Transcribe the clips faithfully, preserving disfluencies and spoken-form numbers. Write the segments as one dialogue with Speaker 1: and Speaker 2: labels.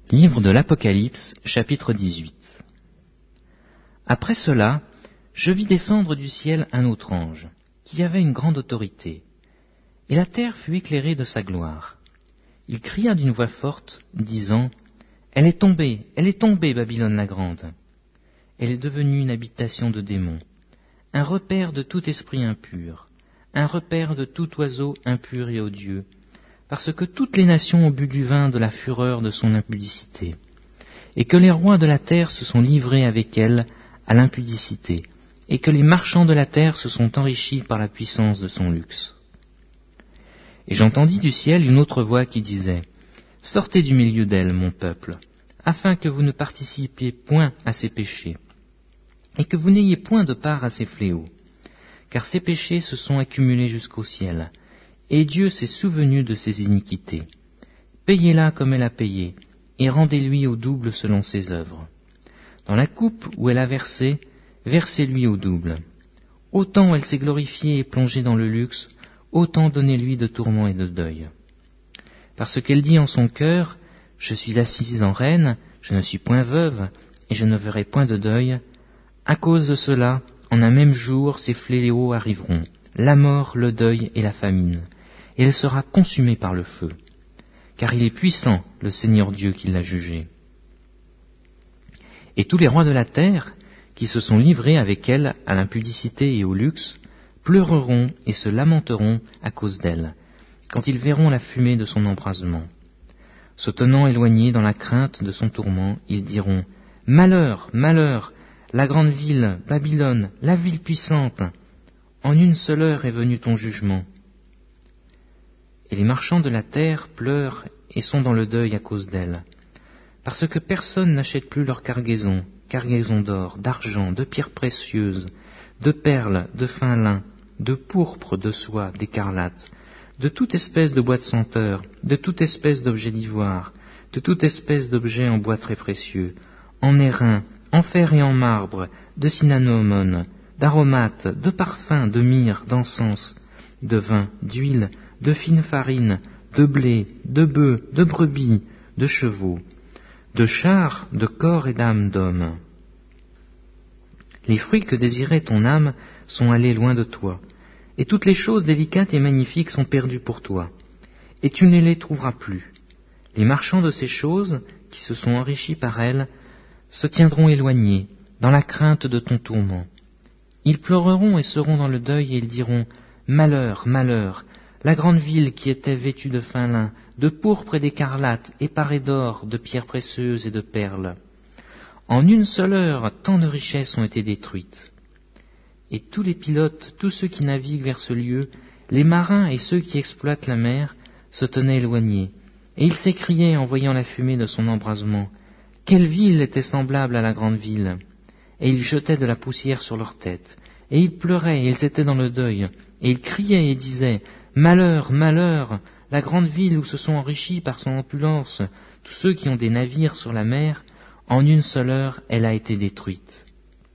Speaker 1: Livre de l'Apocalypse, chapitre dix-huit. Après cela, je vis descendre du ciel un autre ange, qui avait une grande autorité, et la terre fut éclairée de sa gloire. Il cria d'une voix forte, disant, « Elle est tombée, elle est tombée, Babylone la grande. Elle est devenue une habitation de démons, un repère de tout esprit impur, un repère de tout oiseau impur et odieux, parce que toutes les nations ont bu du vin de la fureur de son impudicité, et que les rois de la terre se sont livrés avec elle à l'impudicité, et que les marchands de la terre se sont enrichis par la puissance de son luxe. Et j'entendis du ciel une autre voix qui disait, « Sortez du milieu d'elle, mon peuple, afin que vous ne participiez point à ses péchés, et que vous n'ayez point de part à ses fléaux, car ses péchés se sont accumulés jusqu'au ciel, et Dieu s'est souvenu de ses iniquités. Payez-la comme elle a payé, et rendez-lui au double selon ses œuvres. Dans la coupe où elle a versé, versez-lui au double. Autant elle s'est glorifiée et plongée dans le luxe, autant donnez-lui de tourments et de deuil. Parce qu'elle dit en son cœur, « Je suis assise en reine, je ne suis point veuve, et je ne verrai point de deuil. » À cause de cela, en un même jour, ces fléaux arriveront, la mort, le deuil et la famine, et elle sera consumée par le feu. Car il est puissant, le Seigneur Dieu qui l'a jugé. Et tous les rois de la terre, qui se sont livrés avec elle à l'impudicité et au luxe, pleureront et se lamenteront à cause d'elle, quand ils verront la fumée de son embrasement. Se tenant éloignés dans la crainte de son tourment, ils diront « Malheur, malheur, la grande ville, Babylone, la ville puissante, en une seule heure est venu ton jugement. » Et les marchands de la terre pleurent et sont dans le deuil à cause d'elle, parce que personne n'achète plus leur cargaison, cargaison d'or, d'argent, de pierres précieuses, de perles, de fin lin, de pourpre, de soie, d'écarlate, de toute espèce de bois de senteur, de toute espèce d'objet d'ivoire, de toute espèce d'objet en bois très précieux, en airain, en fer et en marbre, de cinnamomone, d'aromates, de parfums, de myrrhe, d'encens, de vin, d'huile, de fine farine, de blé, de bœufs, de brebis, de chevaux, de chars, de corps et d'âmes d'hommes. Les fruits que désirait ton âme sont allés loin de toi, et toutes les choses délicates et magnifiques sont perdues pour toi, et tu ne les trouveras plus. Les marchands de ces choses, qui se sont enrichis par elles, se tiendront éloignés, dans la crainte de ton tourment. Ils pleureront et seront dans le deuil, et ils diront « Malheur, malheur, la grande ville qui était vêtue de fin lin, de pourpre et d'écarlate, et parée d'or, de pierres précieuses et de perles. En une seule heure, tant de richesses ont été détruites. » Et tous les pilotes, tous ceux qui naviguent vers ce lieu, les marins et ceux qui exploitent la mer, se tenaient éloignés, et ils s'écriaient en voyant la fumée de son embrasement, « Quelle ville était semblable à la grande ville !» Et ils jetaient de la poussière sur leurs têtes, et ils pleuraient, et ils étaient dans le deuil, et ils criaient et disaient, « Malheur, malheur, la grande ville où se sont enrichis par son opulence tous ceux qui ont des navires sur la mer, en une seule heure elle a été détruite. »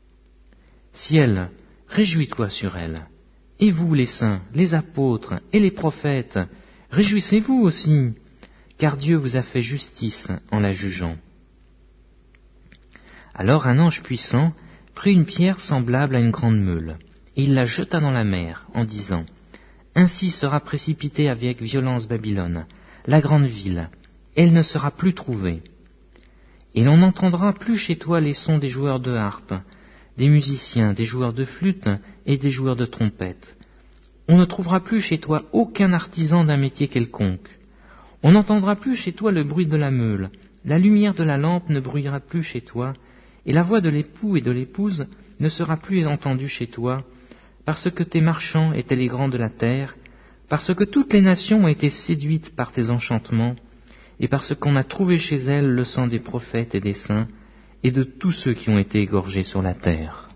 Speaker 1: Ciel, réjouis-toi sur elle. Et vous, les saints, les apôtres et les prophètes, réjouissez-vous aussi, car Dieu vous a fait justice en la jugeant. Alors un ange puissant prit une pierre semblable à une grande meule, et il la jeta dans la mer, en disant, « Ainsi sera précipitée avec violence Babylone, la grande ville, elle ne sera plus trouvée. Et l'on n'entendra plus chez toi les sons des joueurs de harpe, des musiciens, des joueurs de flûte et des joueurs de trompette. On ne trouvera plus chez toi aucun artisan d'un métier quelconque. On n'entendra plus chez toi le bruit de la meule, la lumière de la lampe ne bruyera plus chez toi, et la voix de l'époux et de l'épouse ne sera plus entendue chez toi, parce que tes marchands étaient les grands de la terre, parce que toutes les nations ont été séduites par tes enchantements, et parce qu'on a trouvé chez elles le sang des prophètes et des saints, et de tous ceux qui ont été égorgés sur la terre.